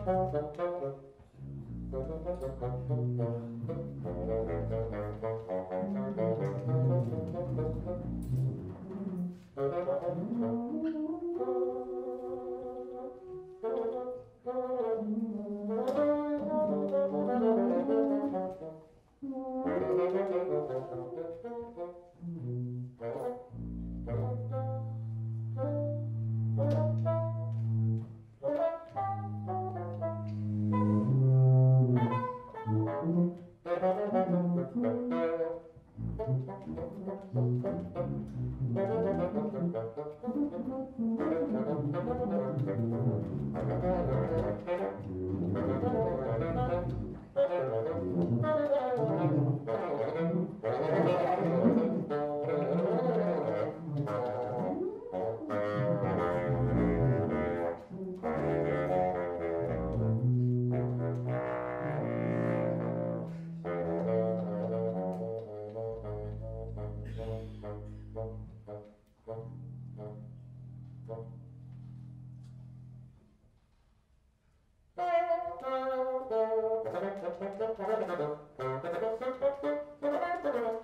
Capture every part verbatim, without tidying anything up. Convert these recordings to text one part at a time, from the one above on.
Thank you.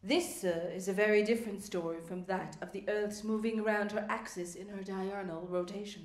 This, sir, is a very different story from that of the Earth's moving around her axis in her diurnal rotation.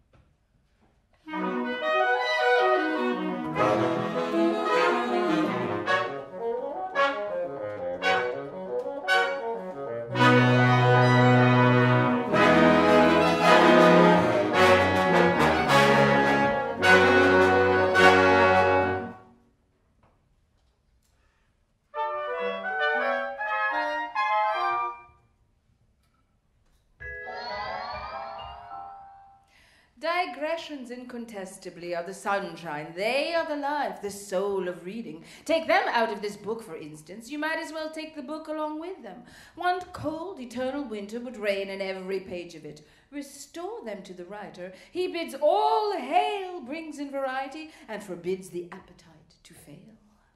Digressions incontestably are the sunshine. They are the life, the soul of reading. Take them out of this book, for instance. You might as well take the book along with them. One cold, eternal winter would reign in every page of it. Restore them to the writer. He bids all hail, brings in variety, and forbids the appetite to fail.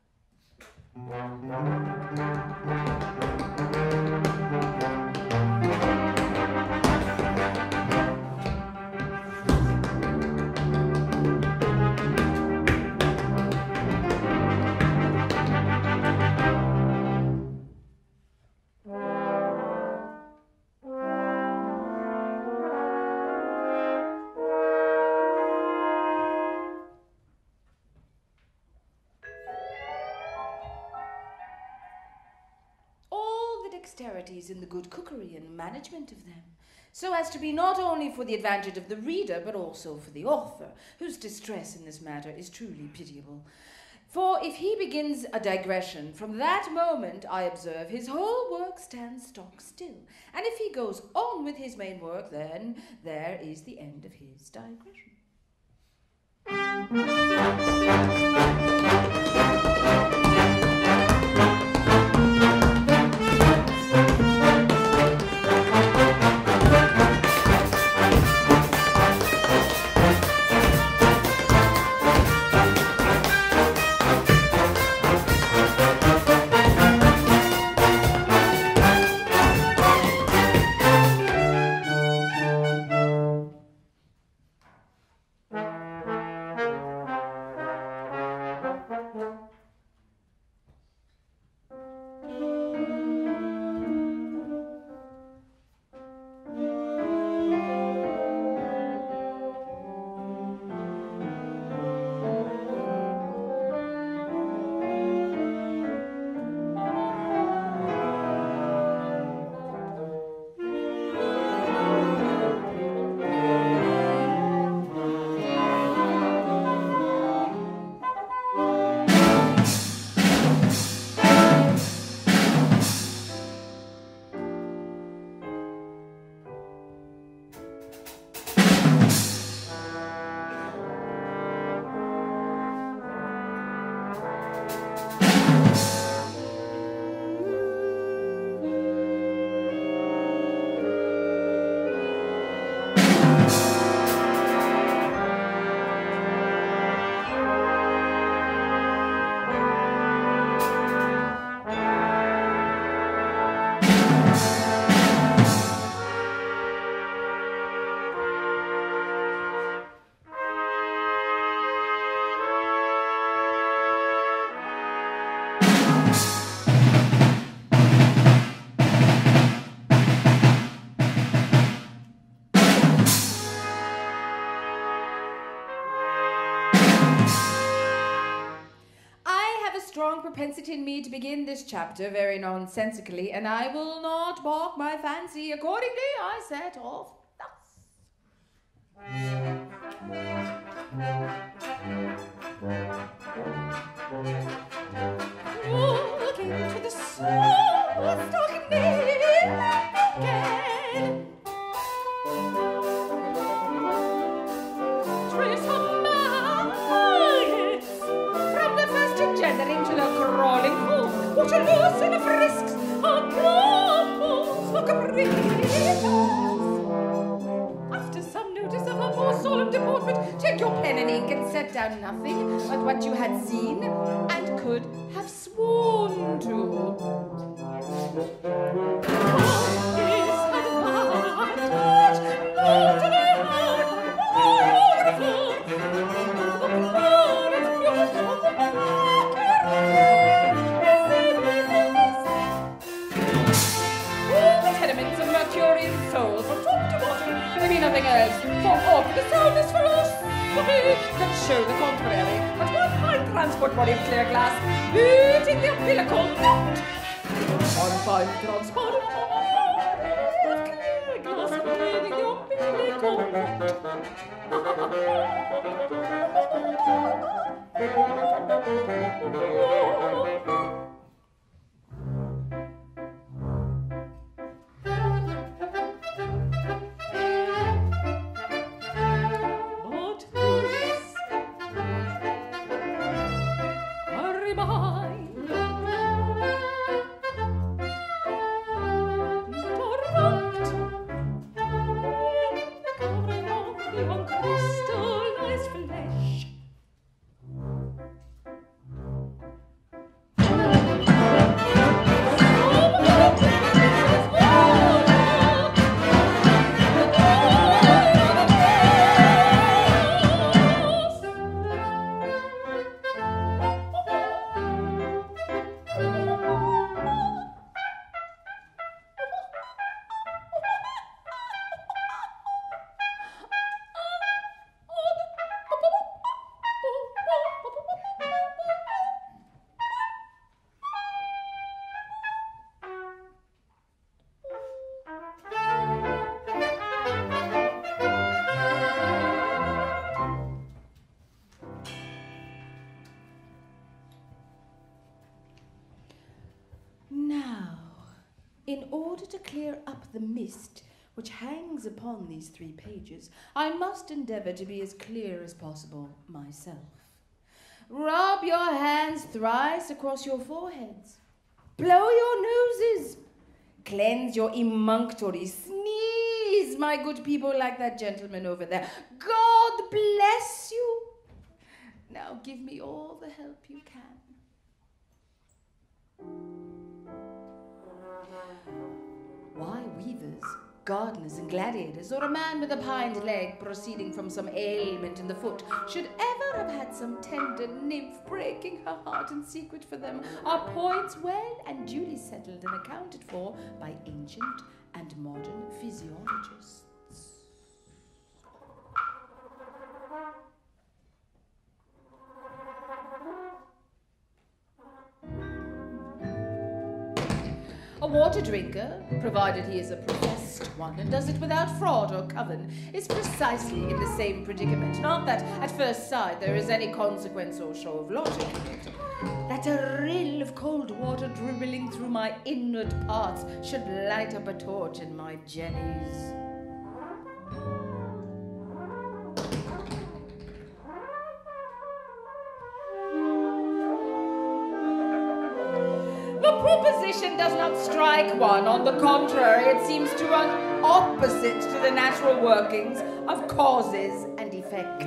Dexterities in the good cookery and management of them, so as to be not only for the advantage of the reader, but also for the author, whose distress in this matter is truly pitiable. For if he begins a digression, from that moment, I observe, his whole work stands stock still, and if he goes on with his main work, then there is the end of his digression. Propensity in me to begin this chapter very nonsensically, and I will not balk my fancy. Accordingly, I set off thus. Looking to the soul, stalking me again. Trace of maggots from the first engendering to the crawling fool, Waterloos and frisks, and plums for caprices. After some notice of her more solemn deportment, take your pen and ink and set down nothing but what you had seen and could have sworn to. This advantage, not to be had by biographer. transport body of clear glass, beating the umbilical knot. On fine transport of clear glass, beating the umbilical knot. In order to clear up the mist which hangs upon these three pages, I must endeavour to be as clear as possible myself. Rub your hands thrice across your foreheads. Blow your noses. Cleanse your emunctory. Sneeze, my good people, like that gentleman over there. God bless you. Now give me all the help you can. Why weavers, gardeners and gladiators, or a man with a pined leg proceeding from some ailment in the foot, should ever have had some tender nymph breaking her heart in secret for them, are points well and duly settled and accounted for by ancient and modern physiologists. A water drinker, provided he is a professed one and does it without fraud or coven, is precisely in the same predicament. Not that at first sight there is any consequence or show of logic in it. That a rill of cold water dribbling through my inward parts should light up a torch in my jennies. The proposition does not strike one. On the contrary, it seems to run opposite to the natural workings of causes and effects.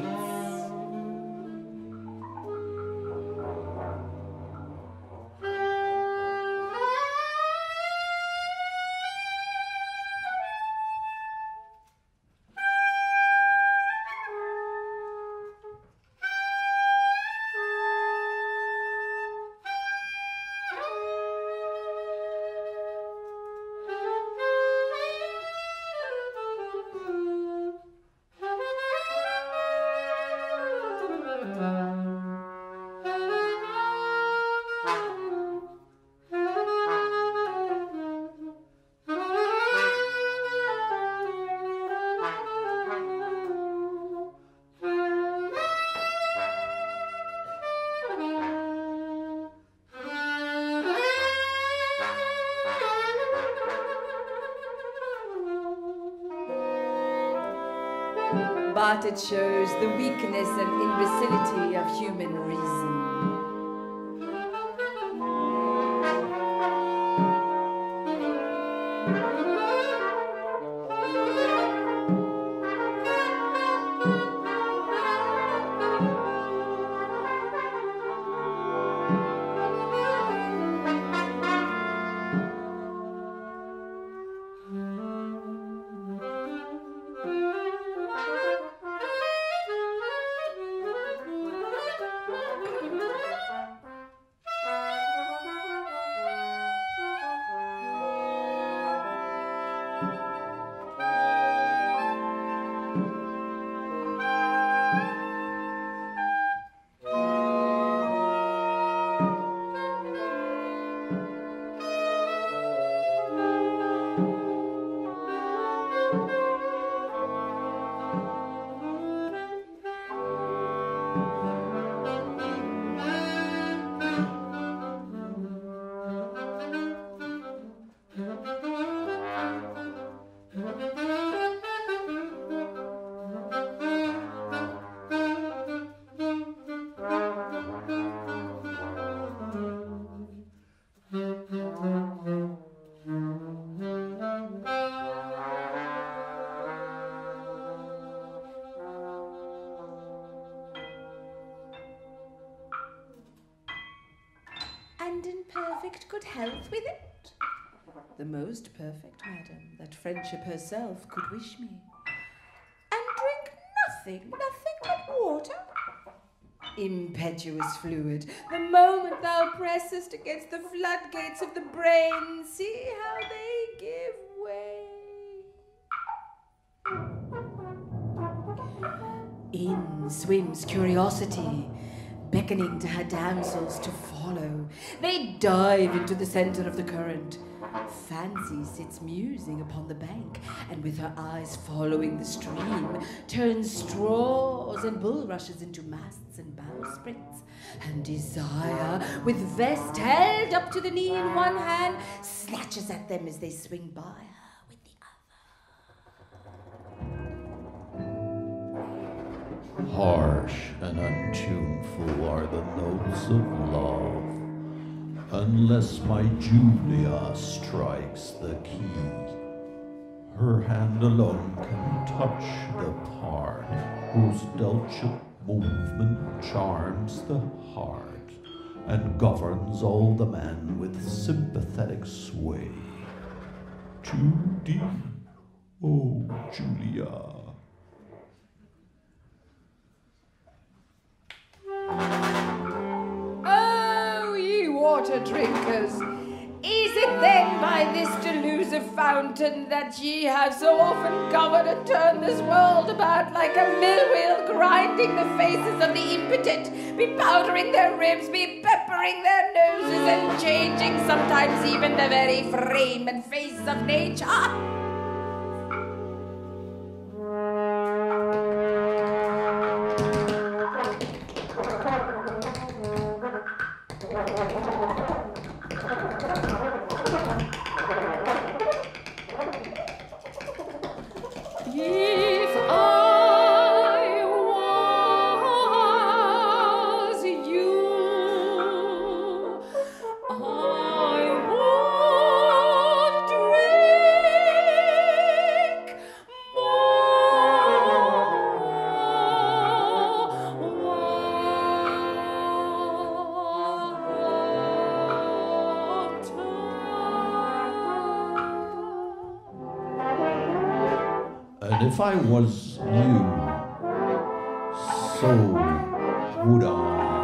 But it shows the weakness and imbecility of human reason. and in perfect good health with it? The most perfect, madam, that friendship herself could wish me. And drink nothing, nothing but water? Impetuous fluid, the moment thou pressest against the floodgates of the brain, see how they give way. In swims curiosity, beckoning to her damsels to follow. They dive into the center of the current. Fancy sits musing upon the bank, and with her eyes following the stream, turns straws and bulrushes into masts and bowsprits. And desire, with vest held up to the knee in one hand, snatches at them as they swing by her with the other. Harsh and untuneful are the notes of love, unless my Julia strikes the key. Her hand alone can touch the part whose delicate movement charms the heart and governs all the man with sympathetic sway. Too deep, oh Julia. Oh, ye water drinkers, is it then by this delusive fountain that ye have so often governed and turned this world about like a mill-wheel, grinding the faces of the impotent, bepowdering their ribs, bepeppering their noses, and changing sometimes even the very frame and face of nature? If I was you, I would drink And if I was you, so would I.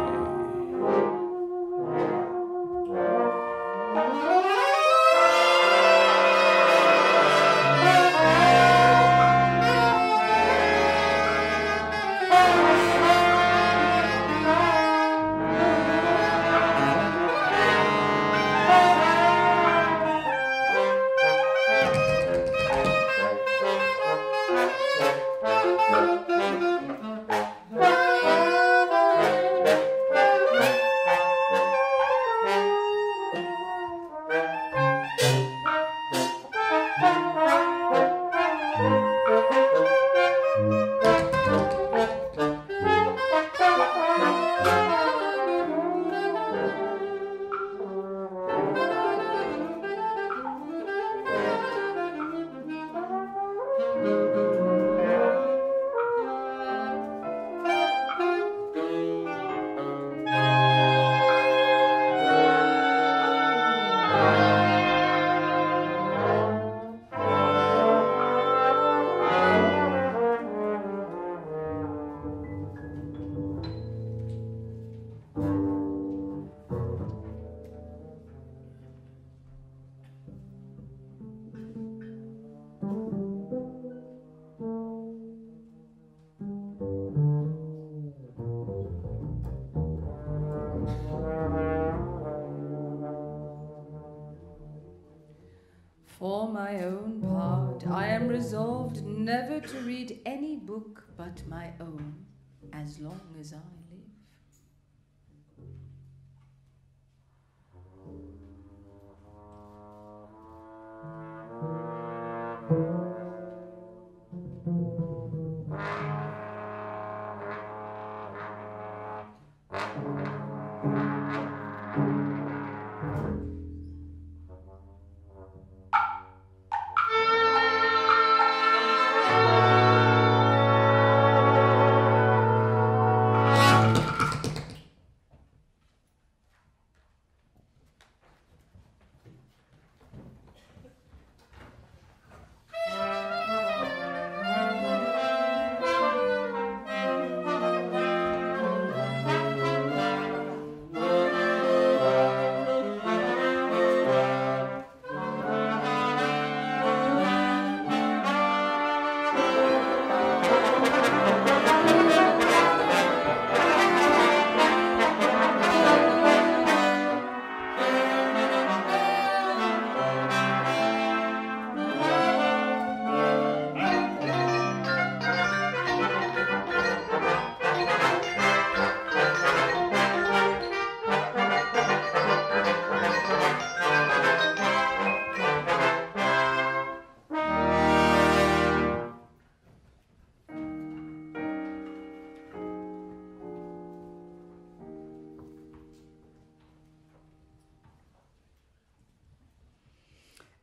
For my own part, I am resolved never to read any book but my own, as long as I live.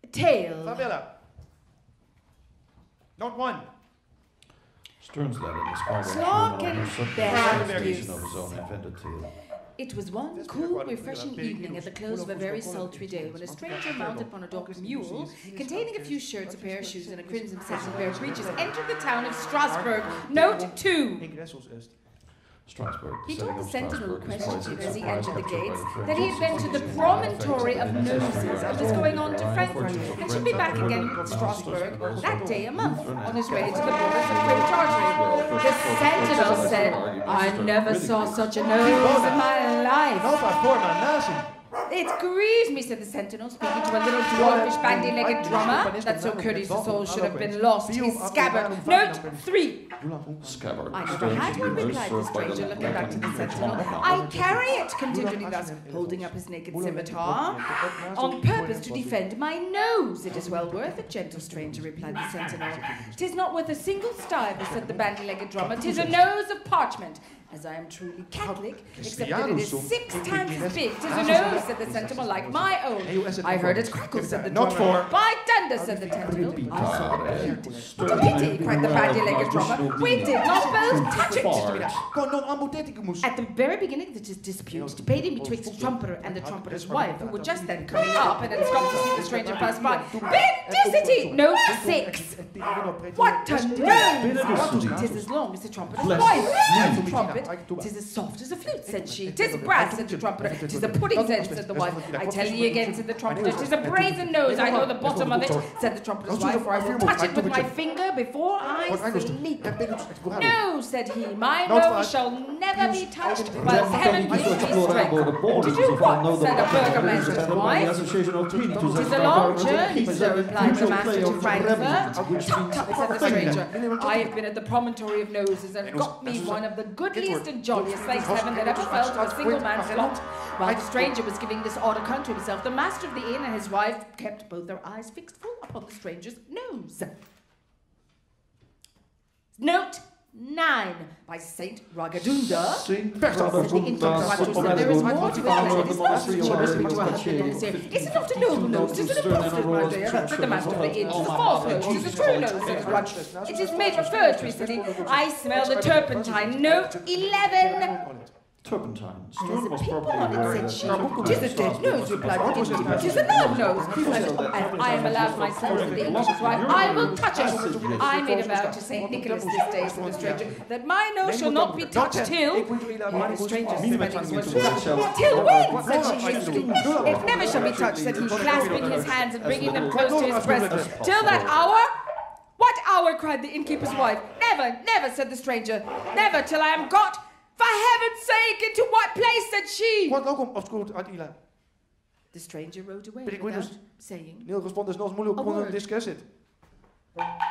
tail. Fabella. Not one. Stearns led in the squad Slock and investigation of his own invented tale. It was one cool, refreshing evening at the close of a very sultry day when a stranger mounted upon a donkey mule, containing a few shirts, a pair of shoes, and a crimson satin pair of breeches, entered the town of Strasbourg. Note two. Strasbourg. He told the sentinel who questioned him as he entered the gates that he had been to the promontory of Noses and was going on to Frankfurt and should be back again in Strasbourg that day a month on his way to the borders of Great Tartary. The sentinel said, I never saw such a nose in my life. It grieves me, said the sentinel, speaking to a little dwarfish bandy-legged drummer, that so courteous a soul should have been lost his scabbard. Note three. Scabbard. I never had one, replied the stranger, looking back to the sentinel. I carry it, continued he thus, holding up his naked scimitar, on purpose to defend my nose. It is well worth it, gentle stranger, replied the sentinel. Tis not worth a single stiver, said the bandy-legged drummer. Tis a nose of parchment. As I am truly Catholic, except that it is six times as big. Tis a nose, said the sentinel, like my own. I heard it crackle, said the drummer. By thunder, said the sentinel. I saw it. What a pity, cried the bandy-legged drummer. We did not both touch it. At the very beginning of this dispute, debating betwixt the trumpeter and the trumpeter's wife, who were just then coming up and had stopped to see the stranger pass by. Bendicity! Note six. What a nose! Tis as long as the trumpeter's wife. And the trumpet, tis as soft as a flute, said she. Tis brass, said the trumpeter. Tis a pudding's head, said the wife. I tell ye again, said the trumpeter. Tis a brazen nose. I know the bottom of it, said the trumpeter's wife, for I will touch it with my finger before I sleep. No, said he, my nose shall never be touched whilst heaven gives me strength. To do what, said a burgomaster's wife? Tis a long journey, sir, replied the master to Frankfurt. Tut, tut, said the stranger. I have been at the promontory of Noses and got me one of the goodliest and jolliest, thanks heaven, that ever fell to a single man's lot. While the stranger was giving this odd account to himself, the master of the inn and his wife kept both their eyes fixed full upon the stranger's nose. Note nine. By Saint Ragadunda. Saint Ragadunda. There is one to it. It is not as cheapest to a husband in this year. Is it not a noble nose? Is it a profligate, my dear? Said the master of the inn. It is a false nose. It is a true nose, said one. It is made of fur, recently. I smell the turpentine. Note eleven. Turpentine. There's a pimple on it, said she. Tis a dead nose, replied the innkeeper. Tis a live nose. And I am allowed myself, said the innkeeper's wife. I will touch it. I made a vow to Saint Nicholas this day, said the stranger, that my nose shall not be touched till. The stranger suspending his words. Till when? Said she hastily. It never shall be touched, said he, clasping his hands and bringing them close to his breast. Till that hour? What hour? Cried the innkeeper's wife. Never, never, said the stranger. Never till I am got. For heaven's sake, into what place, said she? Quanto ook om afschoot uit Ila. The stranger rode away But it without was- saying Neil responded, "Nós mulher A com word. discuss it."